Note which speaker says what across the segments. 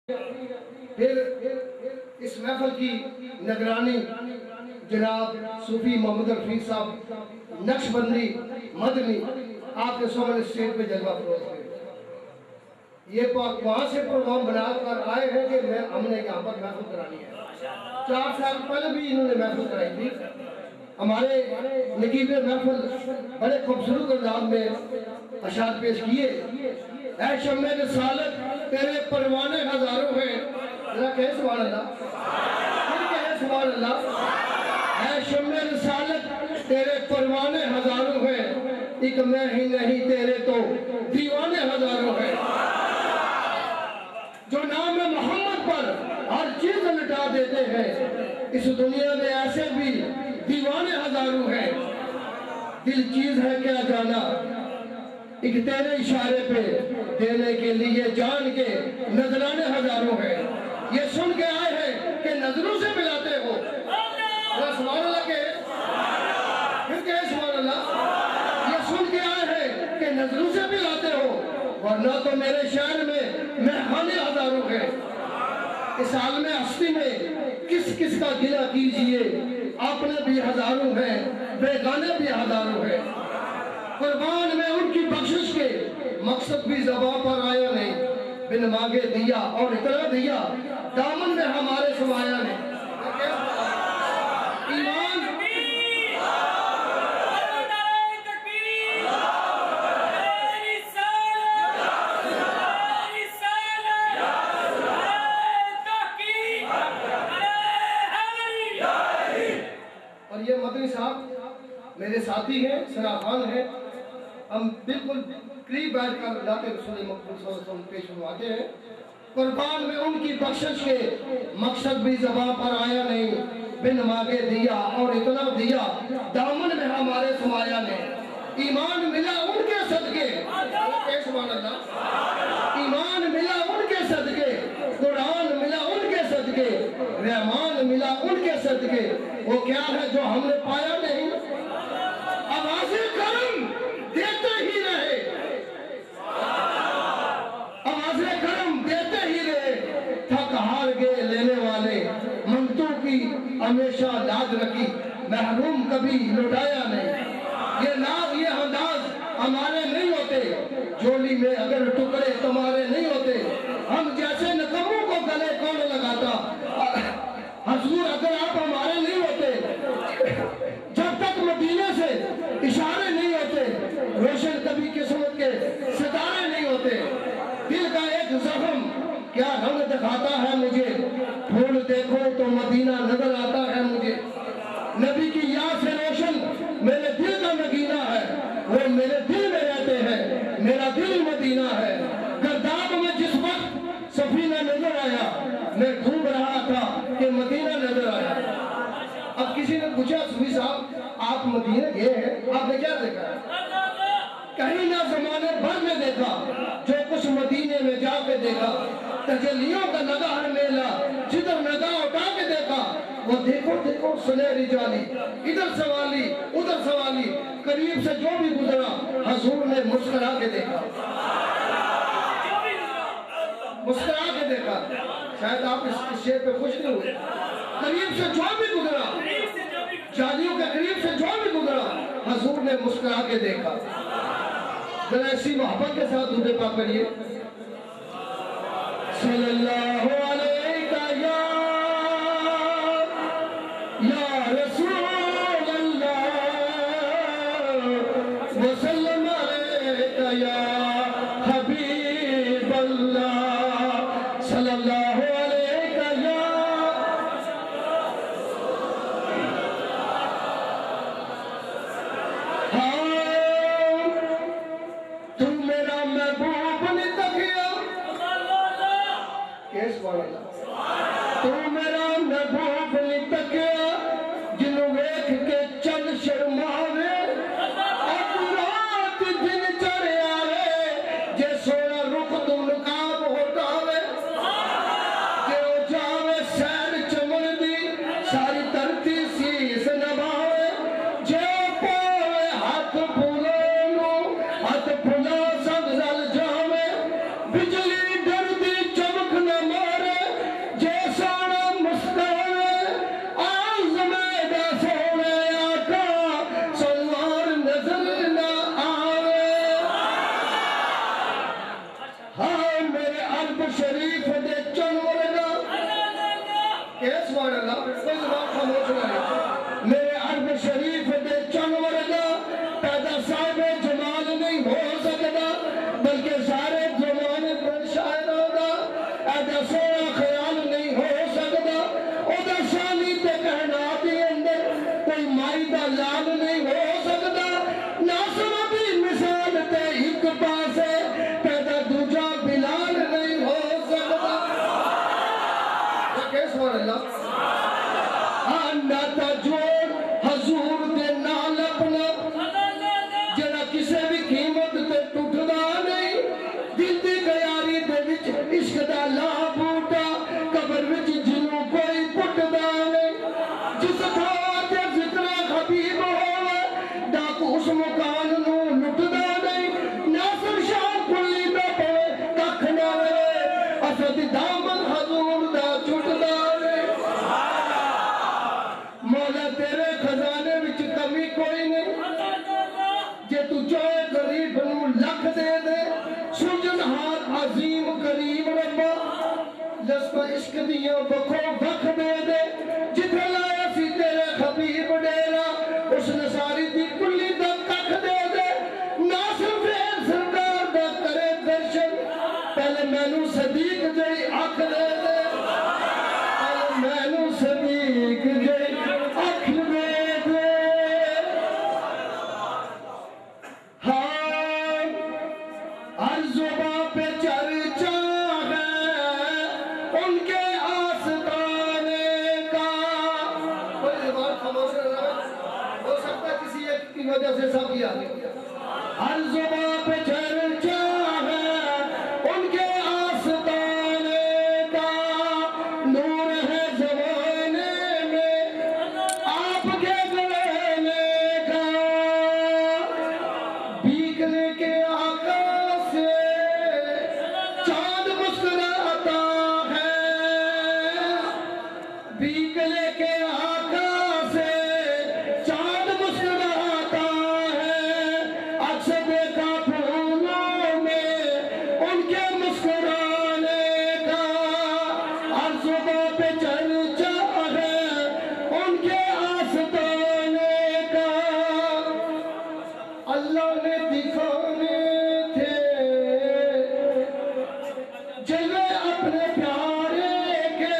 Speaker 1: پھر اس محفل کی نگرانی جناب صوفی محمد رفیق صاحب نقشبندی مدنی آپ کے سامنے اسٹیج پہ جلوہ فروز ہے۔ یہ وہاں سے پروگرام بنا کر آئے ہیں کہ ہم نے یہاں پر محفل کرانی ہے۔ 4 سال پہلے بھی انہوں نے محفل کرائی تھی۔ ہمارے نقیب محفل بڑے خوبصورت انداز میں اشعار پیش کیے۔ اے شمع رسالت تیرے پروانے ہزاروں ہیں، ذرا کہے سبحان اللہ، پھر کہے سبحان اللہ۔ اے شمع رسالت تیرے پروانے ہزاروں ہیں، ایک میں ہی نہیں تیرے تو دیوانے ہزاروں ہیں، جو نام محمد پر ہر چیز لٹا دیتے ہیں، اس دنیا میں ایسے بھی دیوانے ہزاروں ہیں۔ دل چیز ہے کیا جانا، ایک تیرے اشارے پہ دینے کے لیے جان کے نظرانے ہزاروں ہیں۔ یہ سن کے آئے ہیں کہ نظروں سے ملاتے ہو، سبحان اللہ کے پھر کہ سبحان اللہ۔ یہ سن کے آئے ہیں کہ نظروں سے ملاتے ہو، ورنہ تو میرے شہر میں مہمانے ہزاروں ہیں۔ اس عالم ہستی میں کس کس کا گلہ کیجئے، اپنے بھی ہزاروں ہیں، بیگانے بھی ہزاروں ہیں۔ قربان میں ان کی بخشش کے مقصد بھی زبان پر آیا نہیں، بن مانگے دیا اور اتنا دیا، دامن میں ہمارے سمایا نہیں۔ ایمان اور یہ مدنی صاحب میرے ساتھی ہیں، سنا خان ہیں، ہم بالکل قریب بیٹھ کر ذات رسول مقبول صلی اللہ علیہ وسلم پیش فرماتے ہیں۔ قربان میں ان کی بخشش کے مقصد بھی زبان پر آیا نہیں، بن مانگے دیا اور اتنا دیا، دامن میں ہمارے سمایا نے۔ ایمان ملا ان کے صدقے، سبحان اللہ، ایمان ملا ان کے صدقے، قرآن ملا ان کے صدقے، رحمان ملا ان کے صدقے، وہ کیا ہے جو ہم نے پایا نہیں؟ آواز کرم دیتے ہی رہے، آواز کرم دیتے ہی رہے، تھک ہار گئے لینے والے، منگتوں کی ہمیشہ لاج رکھی، محروم کبھی لٹایا نہیں۔ یہ ناز یہ انداز ہمارے نہیں ہوتے، جولی میں اگر ٹکڑے تمہارے نہیں ہوتے، ہم جیسے نکموں کو گلے کون لگاتا، حضور اگر آپ ہمارے نہیں ہوتے، جب تک مدینے سے اشارے نہیں ہوتے، روشن کبھی قسمت کے ستارے نہیں ہوتے۔ دل کا ایک زخم کیا رنگ دکھاتا ہے مجھے، پھول دیکھو تو مدینہ نظر آتا ہے مجھے۔ نبی کی یاد سے روشن میرے دل کا نگینہ ہے، وہ میرے دل میں رہتے ہیں، میرا دل مدینہ ہے۔ گرداب میں جس وقت سفینہ نظر آیا، میں ڈھونڈ رہا تھا کہ مدینہ نظر آیا۔ اب کسی نے پوچھا صوفی صاحب آپ مدینہ گئے ہیں، آپ نے کیا دیکھا ہے؟ کہیں نہ زمانے بھر میں دیکھا جو کچھ مدینے میں جا کے دیکھا، تجلیوں کا نگاہ میلہ جدھر نگاہ اٹھا کے دیکھا، وہ دیکھو دیکھو سنہری جالی، ادھر سوالی ادھر سوالی، قریب سے جو بھی گزرا حضور نے مسکرا کے دیکھا، مسکرا کے دیکھا۔ شاید آپ اس شعر پہ خوش نہیں ہوئے، قریب سے جو بھی گزرا، جالیوں کے قریب سے جو بھی گزرا، حضور نے مسکرا کے دیکھا۔ ذرا ایسی محبت کے ساتھ درود پاک کریے، صلی اللہ علیہ یا رسول اللہ وسلم علیہ یا حبیب اللہ، صلی اللہ علیہ یا تو میرا محبوب نہیں تکیا، جنوں ویکھ کے چند شرماوے، اج رات دن چڑھ آوے، جے سونا رخ تو نقاب ہٹاوے، جے او جاوے سیر چمن دی ساری دھرتی سیس نبھاوے، جے او پاوے ہاتھ پھولانو ہاتھ پھلا سب زل جاوے، بجلی ڈر دی چمک نہ مارے، سونا خیال نہیں ہو سکتا ادھر شانی تے کہنا دی اندر کوئی مائی دا لال نہیں ہو سکتا ناصر دی مثال تے ایک پاسے پیدا دوجا بلال نہیں ہو سکتا کہ سبحان اللہ ناتا جوڑ حضور دے نال اپنا جڑا کسے بھی قیمت تے ٹوٹدا نہیں دل دی گیاری دے وچ عشق دا لا بوٹا قبر وچ جنوں کوئی پٹدا نہیں جس تھاں تے ذکر حبیب ہوے ڈاکو اس مکان نو لٹدا نہیں ناصر شاہ کلی دا پوے ککھ نہ رہے اسد دامن حضور دا چھٹدا نہیں مولا تیرے خزانے وچ کمی کوئی نہیں جے تو چاہے غریب نو لکھ دے دے سجنہار عظیم کریم ربا لسکا عشق دیاں بکھو بکھ دے دے جتھے لایا سی تیرے حبیب ڈیرا اس نصاری دی کلی دا ککھ دے دے ناصر فیر سرکار دا کرے درشن پہلے مینوں صدیق جئی اکھ دے دے پہلے مینوں صدیق جئی اکھ دے دے ہاں ہر زباں پہ چرچا ہے ان کے آستانے کا کوئی زبان خاموش رہا ہو سکتا ہے کسی ایک کی وجہ سے سب کیا ہر زباں پہ چرچا ہے ان کے آستانے کا نور ہے زمانے میں آپ کے گلانے کا بیکنے کے آقا سے چاند مسکراتا ہے بیکنے کے آقا سے چاند مسکراتا ہے اکثر دیکھا پھولوں میں ان کے مسکرانے کا ہر زباں پہ چرچا ہے ان کے آستانے کا اللہ نے دکھانے تھے جلوے اپنے پیارے کے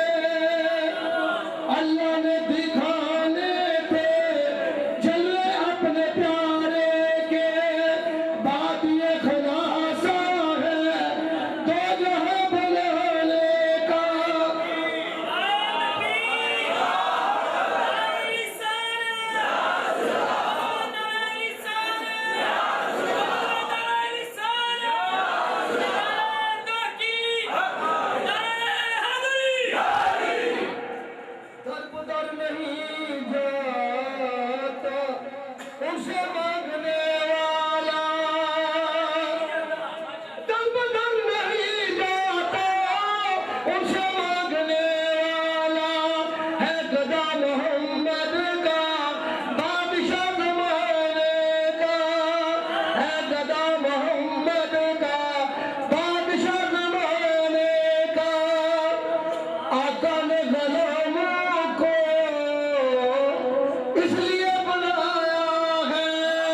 Speaker 1: اللہ نے دکھانے تھے جلوے اپنے پیارے کے بات یہ خلاصہ ہے دو جہاں بلانے کا در بدر نہیں جاتا ان سے مانگنے والا در بدر نہیں جاتا ان سے مانگنے والا ہے گدا محمد کا بادشاہ زمانے کا ہے گدا محمد کا بادشاہ زمانے کا آقا نے غلاموں کو اس لیے بنایا ہے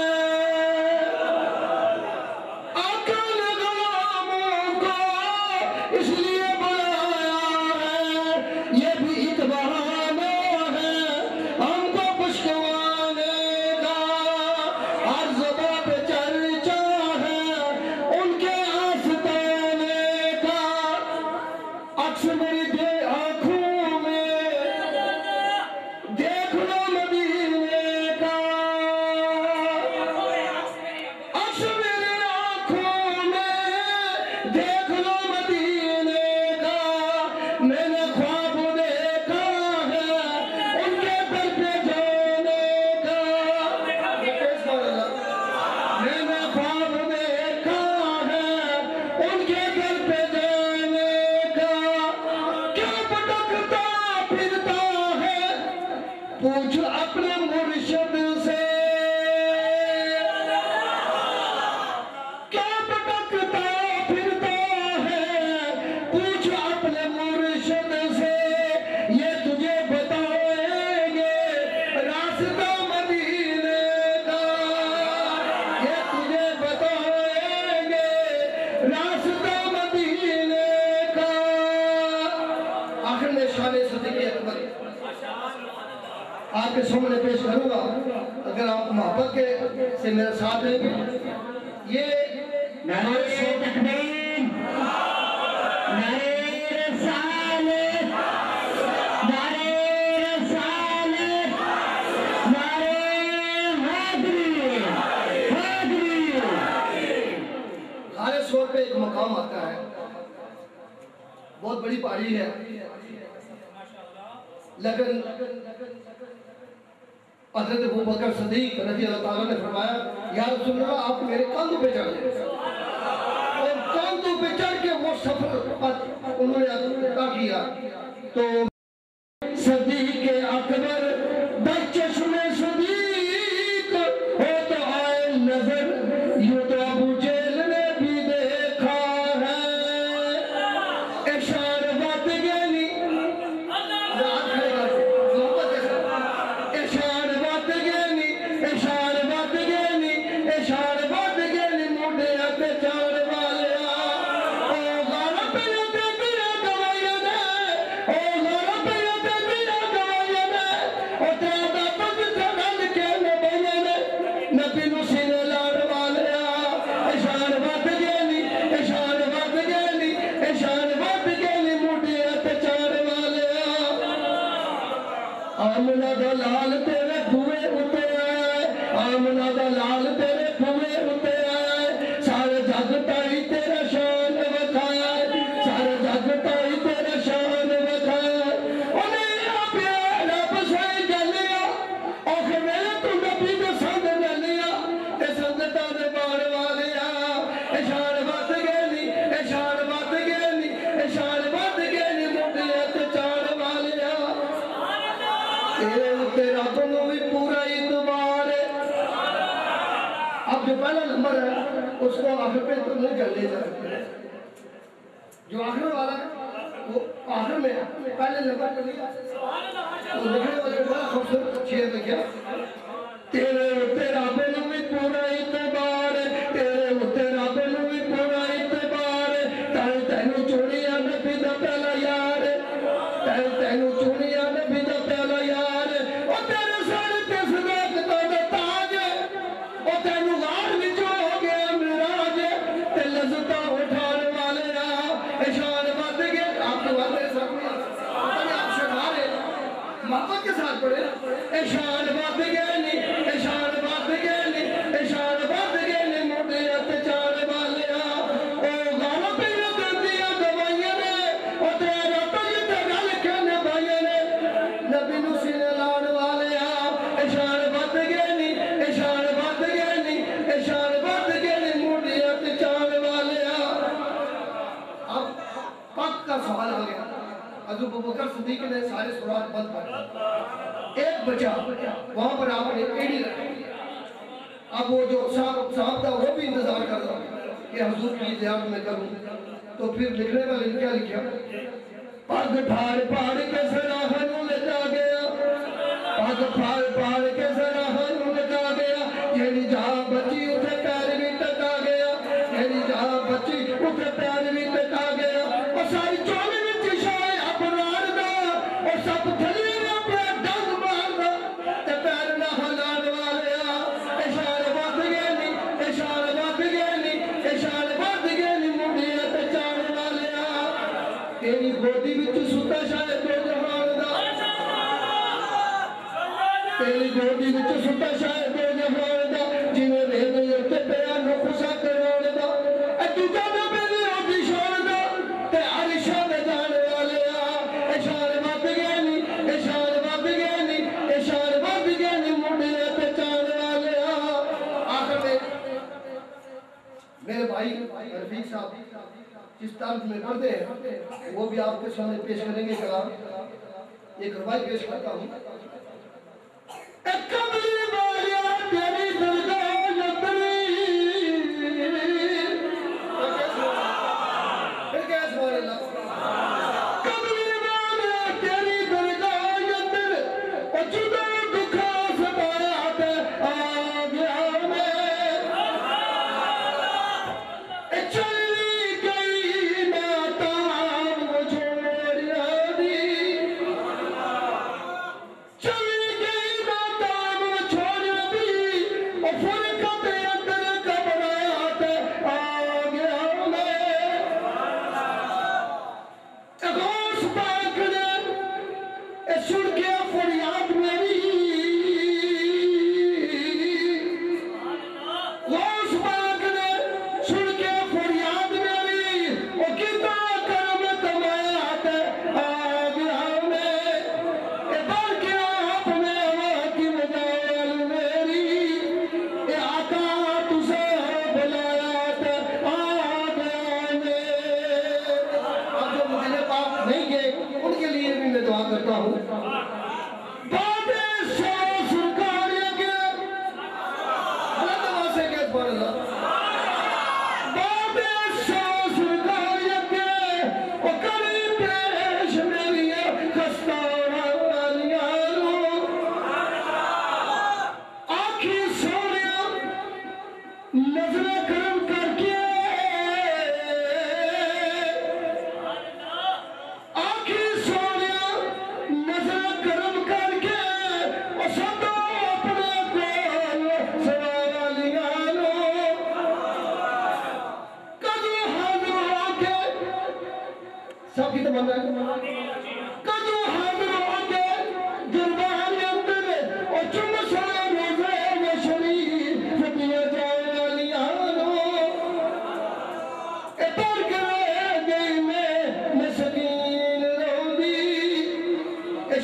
Speaker 1: آقا نے غلاموں کو اس لیے بنایا ہے یہ بھی ایک بہانہ ہے ہم کو پشکوانے کا ہر زباں پہ چرچا ہے ان کے آستانے کا عکس میری دے آنکھوں میں دیکھ لو مدینے کا عکس میری آنکھوں میں دیکھ لو مدینے کا میں نے خواب دیکھا ہے ان کے در پہ جانے کا میں نے خواب دیکھا ہے ان کے در پہ جانے کا کیا آپ کے سامنے پیش کروں گا، اگر آپ محبت کے سے میرے ساتھ دیں گے. یہ
Speaker 2: نعرہ تکبیر، نعرہ رسالت، نعرہ رسالت، نعرہ حیدری، حیدری.
Speaker 1: ہر سور پہ ایک مقام آتا ہے، بہت بڑی پہاڑی ہے، لیکن حضرت ابوبکر صدیق رضی اللہ تعالیٰ نے فرمایا یا رسول اللہ آپ میرے کاندھوں پہ چڑھ جائیں، اور کاندھوں پہ چڑھ کے وہ سفر انہوں نے طے کیا. تو
Speaker 2: صدیق اکبر بچشم صدیق ہو تو آئے نظر، یوں تو ابو جہل نے بھی دیکھا ہے. اشار بات گیلی، اشار بات گیلی، اشار بات گیلی، اشار بات گیلی موڈے اتے چار والیا. او غار پیتے دیا گوایا نے، او غار پیتے دیا گوایا نے، او تیرا پگ تھڑل کے نبیہ نے، نبی نو سینے لار والیا. اشار بات گیلی، اشار بات گیلی، اشار بات گیلی موڈے اتے چار والیا. آمنہ دا لال تیرے بھوئے اتے آئے، آمنہ دا لال تیرے بھوئے اتے آئے. سارے جگ تائی تیرا شان وکھایا، سارے جگ تائی تیرا شان وکھایا. انہیں آپیا رب سائی گلیا، اوہ میرے تو نبی دے سنگ گلیا، تے سنگتہ دے بار والیا. اشار بات گیلی، اشار بات گیلی، اشار بات گیلی موڈے اتے چار والیا. تیرا تنو بھی پورا اعتبار ہے. اب جو پہلا نمبر ہے اس کو آخر پہ تو نہیں کر لے جاتے، جو آخر والا ہے وہ آخر میں ہے، پہلے نمبر پہ نہیں آتے. تو لکھنے والے بڑا خوبصورت شعر میں کیا تیرا بنو بھی پورا اعتبار ہے، تیرا بنو بھی پورا اعتبار ہے. تینو چونیا نبی دا پہلا یار ہے، تینو چونیا نبی دا پہلا یار ہے. او تیرے سارے تے صداقتہ دا تاج ہے، او تینو غار وچ ہو گیا معراج ہے، تے لذتاں اٹھان والے آ. اشار بات گئے آپ کے والے ساتھ میں آپ شکار ہے محبت کے ساتھ پڑھے. اشار بات گئے نہیں، اشار بات گئے نہیں، اشار بات گئے نہیں موڈے اتے چار والے آ. او غار پہ دیا گوائیاں نے، او تیرا تج تے گل کے نبھائیاں نے، نبی نو سینے لان والے آ. اشار بات گئے نہیں، اشار بات گئے نہیں، اشار بات گئے نہیں موڈے اتے چار والے آ.
Speaker 1: اب پاک کا سوال آ گیا. حضرت ابوبکر صدیق نے سارے سورات بند کر دیے، ایک بچا وہاں پر آپ نے ایڑی رکھی. اب وہ جو صاحب تھا وہ بھی انتظار کر رہا کہ حضور کی زیارت میں کروں. تو پھر لکھنے والے نے کیا لکھا
Speaker 2: پگ پھاڑ پھاڑ کے سراہن لے جا گیا، پگ پھاڑ پھاڑ کے سراہن لے جا گیا. یعنی جہاں بچی اتھے پیر بھی ٹکا گیا، یعنی جہاں بچی اتھے پیر بھی ٹکا گیا. اور ساری چولی وچ شائع ابرار دا، اور سب تھلی نے اپنا ڈنگ ماردا، تے پیر نہ ہلان والے آ. اشار بات گئے نہیں، اشار بات گئے نہیں، اشار بات گئے نہیں موڈے تے چار والے آ. تیری گودی وچ ستا شاید دو جہان دا، تیری گودی وچ ستا شاید دو جہان دا. جنہیں رہنے تے پیا نو خسا کروڑ دا، اے دوجا دا میری ہوتی شان دا، تے عرشہ دے جانے والے آ. اشار بات گئے نہیں، اشار بات گئے نہیں، اشار بات گئے نہیں موڈے تے چار والے آ.
Speaker 1: آخر میں میرے بھائی رفیق صاحب جس طرز میں پڑھتے ہیں وہ بھی آپ کے سامنے پیش کریں گے. کلام ایک روائی پیش کرتا ہوں.
Speaker 2: اے کملی والیا تیری درگاہ نظری،
Speaker 1: پھر کیا سوال اللہ
Speaker 2: کملی والیا تیری درگاہ نظر، او جدو دکھا ستایا تے آ گیا میں. اے چلی گئی ناتام چھوڑیا دی، چلی گئی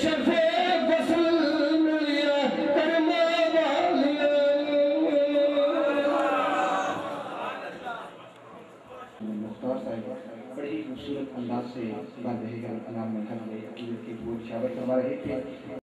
Speaker 1: शर्फ वसल मिलिया करमा वालिया।
Speaker 3: मुख्तार साहब बड़े ही खूबसूरत अंदाज से बात रही कलाम में कर रहे हैं कि वो शायर फरमा रहे थे